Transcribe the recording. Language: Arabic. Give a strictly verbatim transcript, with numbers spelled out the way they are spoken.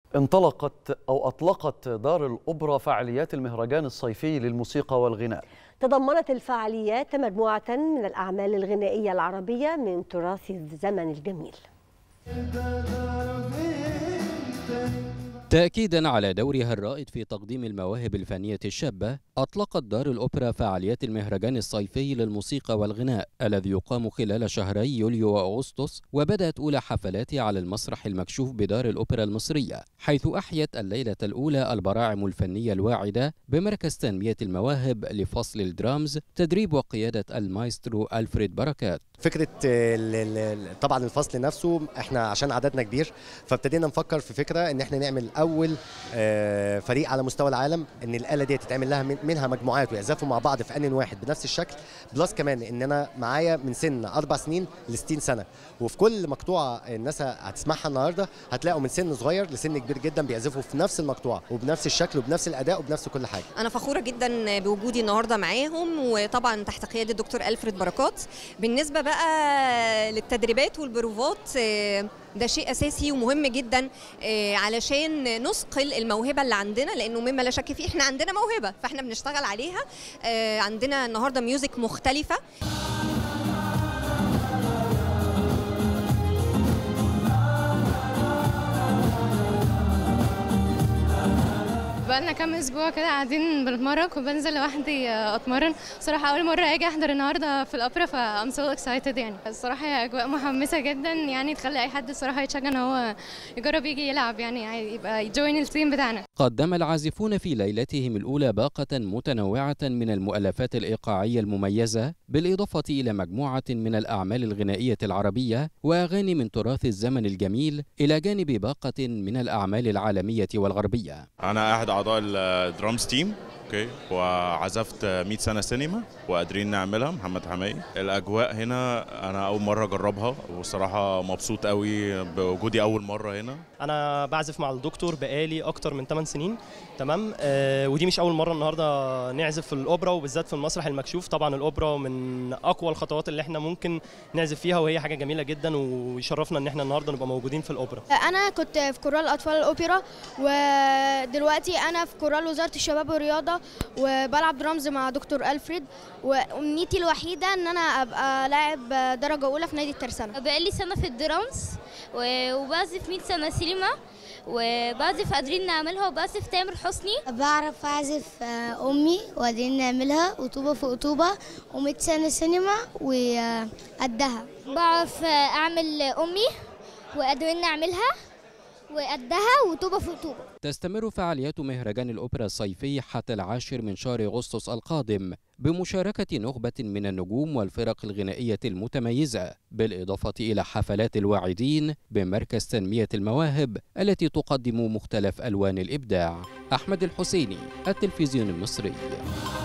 انطلقت أو أطلقت دار الأوبرا فعاليات المهرجان الصيفي للموسيقى والغناء. تضمنت الفعاليات مجموعة من الأعمال الغنائية العربية من تراث الزمن الجميل. تأكيدا على دورها الرائد في تقديم المواهب الفنية الشابة، أطلقت دار الأوبرا فعاليات المهرجان الصيفي للموسيقى والغناء الذي يقام خلال شهري يوليو وأغسطس، وبدأت أولى حفلاته على المسرح المكشوف بدار الأوبرا المصرية، حيث أحيت الليلة الأولى البراعم الفنية الواعدة بمركز تنمية المواهب لفصل الدرامز تدريب وقيادة المايسترو ألفريد بركات. فكرة طبعا الفصل نفسه احنا عشان عددنا كبير فابتدينا نفكر في فكرة ان احنا نعمل اول فريق على مستوى العالم ان الآلة دي تتعمل لها منها مجموعات ويعزفوا مع بعض في آن واحد بنفس الشكل، بلس كمان ان انا معايا من سن اربع سنين ل ستين سنة، وفي كل مقطوعة الناس هتسمعها النهارده هتلاقوا من سن صغير لسن كبير جدا بيعزفوا في نفس المقطوعة وبنفس الشكل وبنفس الأداء وبنفس كل حاجة. أنا فخورة جدا بوجودي النهارده معاهم، وطبعا تحت قيادة الدكتور ألفريد بركات. بالنسبة بقى للتدريبات والبروفات ده شيء أساسي ومهم جدا علشان نثقل الموهبة اللي عندنا، لأنه مما لا شك فيه احنا عندنا موهبة فاحنا بنشتغل عليها. عندنا النهارده ميوزك مختلفة. بقالنا كام اسبوع كده قاعدين بنتمرن، كنت بنزل لوحدي اتمرن. صراحه اول مره اجي احضر النهارده في الاوبرا فام سو اكسايتد. يعني الصراحه هي اجواء محمسه جدا، يعني تخلي اي حد الصراحه يتشجع ان هو يجرب يجي يلعب، يعني يبقى يجوين التيم بتاعنا. قدم العازفون في ليلتهم الاولى باقه متنوعه من المؤلفات الايقاعيه المميزه، بالاضافه الى مجموعه من الاعمال الغنائيه العربيه واغاني من تراث الزمن الجميل، الى جانب باقه من الاعمال العالميه والغربيه. انا احد اعضاء الدرامز تيم، اوكي، وعزفت مئة سنة سينما وقادرين نعملها محمد حماي. الاجواء هنا انا اول مره اجربها والصراحه مبسوط قوي بوجودي اول مره هنا. انا بعزف مع الدكتور بقالي اكتر من ثمان سنين، تمام. آه ودي مش اول مره النهارده نعزف في الاوبرا وبالذات في المسرح المكشوف. طبعا الاوبرا من اقوى الخطوات اللي احنا ممكن نعزف فيها، وهي حاجه جميله جدا ويشرفنا ان احنا النهارده نبقى موجودين في الاوبرا. انا كنت في كورال اطفال الاوبرا، ودلوقتي انا في كورال وزاره الشباب والرياضه وبلعب درامز مع دكتور ألفريد، وامنيتي الوحيده ان انا ابقى لاعب درجه اولى في نادي الترسانه. بقالي سنه في الدرامز وبعزف مئة سنه سينما، وبعزف قادرين نعملها، وبعزف تامر حسني. بعرف اعزف امي وقادرين نعملها، وطوبه فوق طوبه، ومئة سنه سينما وقدها. بعرف اعمل امي وقادرين نعملها وقدها وطوبة فوق طوبة. تستمر فعاليات مهرجان الأوبرا الصيفي حتى العاشر من شهر أغسطس القادم بمشاركة نخبة من النجوم والفرق الغنائية المتميزة، بالإضافة إلى حفلات الواعدين بمركز تنمية المواهب التي تقدم مختلف ألوان الإبداع. أحمد الحسيني، التلفزيون المصري.